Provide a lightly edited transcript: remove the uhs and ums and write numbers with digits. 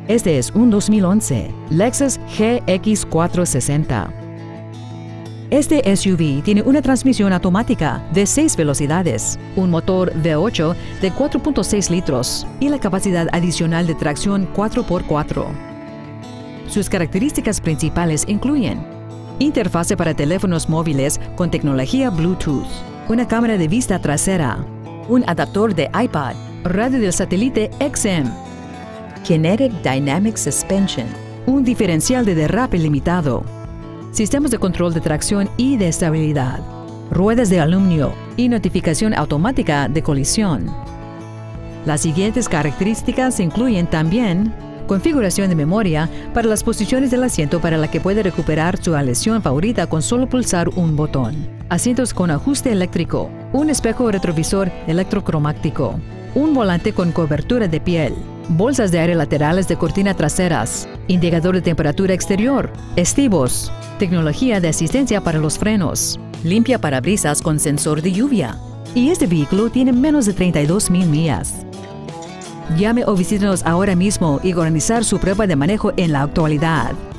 Este es un 2011 Lexus GX460. Este SUV tiene una transmisión automática de 6 velocidades, un motor V8 de 4.6 litros y la capacidad adicional de tracción 4x4. Sus características principales incluyen interfase para teléfonos móviles con tecnología Bluetooth, una cámara de vista trasera, un adaptor de iPad, radio del satélite XM, Kinetic Dynamic Suspension, un diferencial de derrape limitado, sistemas de control de tracción y de estabilidad, ruedas de aluminio y notificación automática de colisión. Las siguientes características incluyen también configuración de memoria para las posiciones del asiento para la que puede recuperar su aleación favorita con solo pulsar un botón, asientos con ajuste eléctrico, un espejo retrovisor electrocromático, un volante con cobertura de piel, bolsas de aire laterales de cortina traseras, indicador de temperatura exterior, estribos, tecnología de asistencia para los frenos, limpia parabrisas con sensor de lluvia. Y este vehículo tiene menos de 32,000 millas. Llame o visítenos ahora mismo y organizar su prueba de manejo en la actualidad.